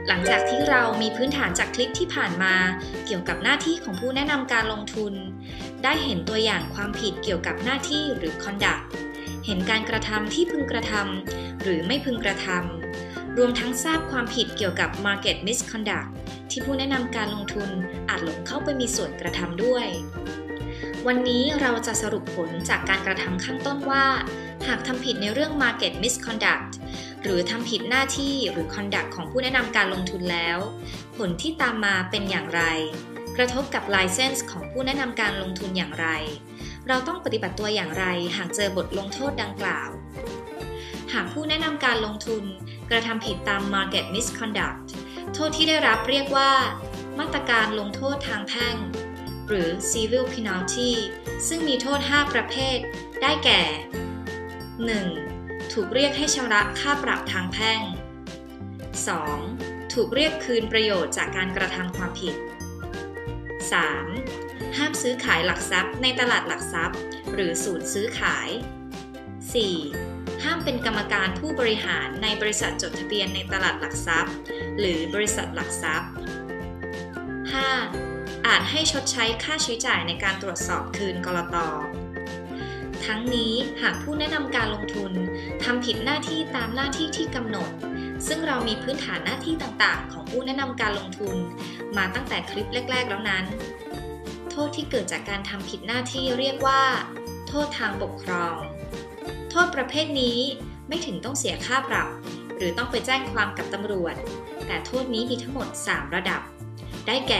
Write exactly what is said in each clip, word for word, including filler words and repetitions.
หลังจากที่เรามีพื้นฐานจากคลิปที่ผ่านมาเกี่ยวกับหน้าที่ของผู้แนะนำการลงทุนได้เห็นตัวอย่างความผิดเกี่ยวกับหน้าที่หรือ conduct เห็นการกระทำที่พึงกระทำหรือไม่พึงกระทำรวมทั้งทราบความผิดเกี่ยวกับ market misconduct ที่ผู้แนะนำการลงทุนอาจหลงเข้าไปมีส่วนกระทำด้วยวันนี้เราจะสรุปผลจากการกระทำข้างต้นว่าหากทำผิดในเรื่อง market misconduct หรือทำผิดหน้าที่หรือ conduct ของผู้แนะนำการลงทุนแล้วผลที่ตามมาเป็นอย่างไรกระทบกับ license ของผู้แนะนำการลงทุนอย่างไรเราต้องปฏิบัติตัวอย่างไรหากเจอบทลงโทษดังกล่าวหากผู้แนะนำการลงทุนกระทำผิดตาม market misconduct โทษที่ได้รับเรียกว่ามาตรการลงโทษทางแพ่งหรือ civil penalty ซึ่งมีโทษห้าประเภทได้แก่ หนึ่ง. ถูกเรียกให้ชำระค่าปรับทางแพ่ง สอง. ถูกเรียกคืนประโยชน์จากการกระทำความผิด สาม. ห้ามซื้อขายหลักทรัพย์ในตลาดหลักทรัพย์หรือศูนย์ซื้อขาย สี่. ห้ามเป็นกรรมการผู้บริหารในบริษัทจดทะเบียนในตลาดหลักทรัพย์หรือบริษัทหลักทรัพย์ ห้า. อาจให้ชดใช้ค่าใช้จ่ายในการตรวจสอบคืนกลต.ทั้งนี้หากผู้แนะนำการลงทุนทำผิดหน้าที่ตามหน้าที่ที่กำหนดซึ่งเรามีพื้นฐานหน้าที่ต่างๆของผู้แนะนำการลงทุนมาตั้งแต่คลิปแรกๆแล้วนั้นโทษที่เกิดจากการทำผิดหน้าที่เรียกว่าโทษทางปกครองโทษประเภทนี้ไม่ถึงต้องเสียค่าปรับหรือต้องไปแจ้งความกับตำรวจแต่โทษนี้มีทั้งหมดสามระดับได้แก่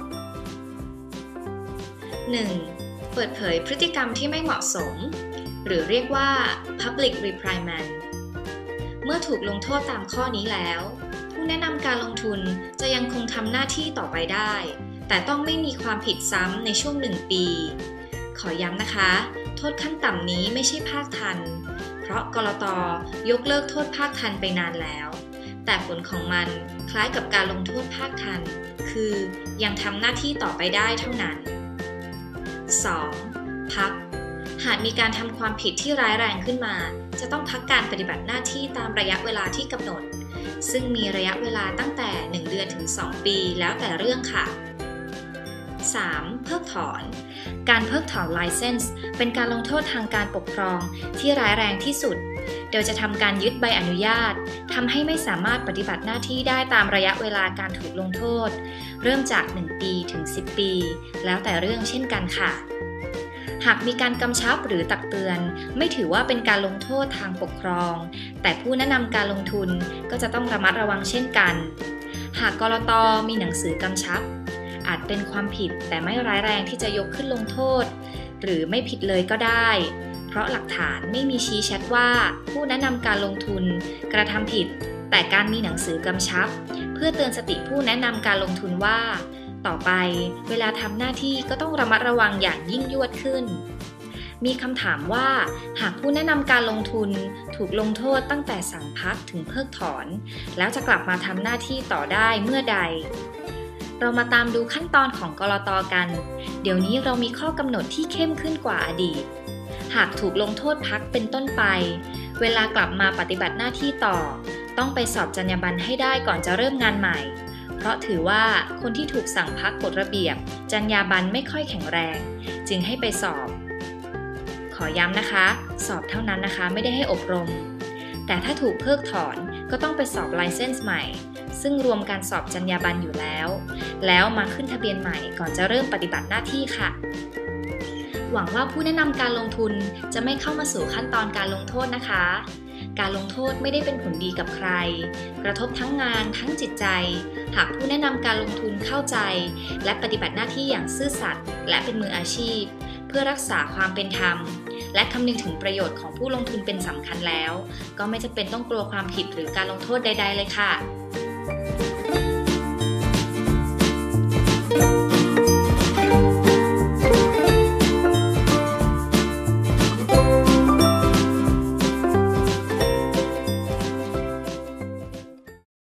หนึ่ง. เปิดเผยพฤติกรรมที่ไม่เหมาะสมหรือเรียกว่า public reprimand เมื่อถูกลงโทษตามข้อนี้แล้วผู้แนะนำการลงทุนจะยังคงทำหน้าที่ต่อไปได้แต่ต้องไม่มีความผิดซ้ำในช่วงหนึ่งปีขอย้ำนะคะโทษขั้นต่ำนี้ไม่ใช่ภาคทันเพราะกลต.ยกเลิกโทษภาคทันไปนานแล้วแต่ผลของมันคล้ายกับการลงโทษภาคทันคือยังทำหน้าที่ต่อไปได้เท่านั้น สอง. พักหากมีการทำความผิดที่ร้ายแรงขึ้นมาจะต้องพักการปฏิบัติหน้าที่ตามระยะเวลาที่กำหนดซึ่งมีระยะเวลาตั้งแต่หนึ่งเดือนถึงสองปีแล้วแต่เรื่องค่ะ สาม. เพิกถอนการเพิกถอน license เป็นการลงโทษทางการปกครองที่ร้ายแรงที่สุดโดยจะทำการยึดใบอนุญาตทำให้ไม่สามารถปฏิบัติหน้าที่ได้ตามระยะเวลาการถูกลงโทษเริ่มจากหนึ่งปีถึงสิบปีแล้วแต่เรื่องเช่นกันค่ะหากมีการกำชับหรือตักเตือนไม่ถือว่าเป็นการลงโทษทางปกครองแต่ผู้แนะนำการลงทุนก็จะต้องระมัดระวังเช่นกันหากกลต.มีหนังสือกำชับอาจเป็นความผิดแต่ไม่ร้ายแรงที่จะยกขึ้นลงโทษหรือไม่ผิดเลยก็ได้เพราะหลักฐานไม่มีชี้ชัดว่าผู้แนะนำการลงทุนกระทำผิดแต่การมีหนังสือกำชับเพื่อเตือนสติผู้แนะนำการลงทุนว่าต่อไปเวลาทำหน้าที่ก็ต้องระมัดระวังอย่างยิ่งยวดขึ้นมีคำถามว่าหากผู้แนะนำการลงทุนถูกลงโทษตั้งแต่สั่งพักถึงเพิกถอนแล้วจะกลับมาทำหน้าที่ต่อได้เมื่อใดเรามาตามดูขั้นตอนของกลต.กันเดี๋ยวนี้เรามีข้อกำหนดที่เข้มขึ้นกว่าอดีตหากถูกลงโทษพักเป็นต้นไปเวลากลับมาปฏิบัติหน้าที่ต่อต้องไปสอบจรรยาบรรณให้ได้ก่อนจะเริ่มงานใหม่เพราะถือว่าคนที่ถูกสั่งพักกฎระเบียบจรรยาบรรณไม่ค่อยแข็งแรงจึงให้ไปสอบขอย้ำนะคะสอบเท่านั้นนะคะไม่ได้ให้อบรมแต่ถ้าถูกเพิกถอนก็ต้องไปสอบ license ใหม่ซึ่งรวมการสอบจรรยาบรรณอยู่แล้วแล้วมาขึ้นทะเบียนใหม่ก่อนจะเริ่มปฏิบัติหน้าที่ค่ะหวังว่าผู้แนะนำการลงทุนจะไม่เข้ามาสู่ขั้นตอนการลงโทษนะคะการลงโทษไม่ได้เป็นผลดีกับใครกระทบทั้งงานทั้งจิตใจหากผู้แนะนำการลงทุนเข้าใจและปฏิบัติหน้าที่อย่างซื่อสัตย์และเป็นมืออาชีพเพื่อรักษาความเป็นธรรมและคำนึงถึงประโยชน์ของผู้ลงทุนเป็นสำคัญแล้วก็ไม่จำเป็นต้องกลัวความผิดหรือการลงโทษใดๆเลยค่ะ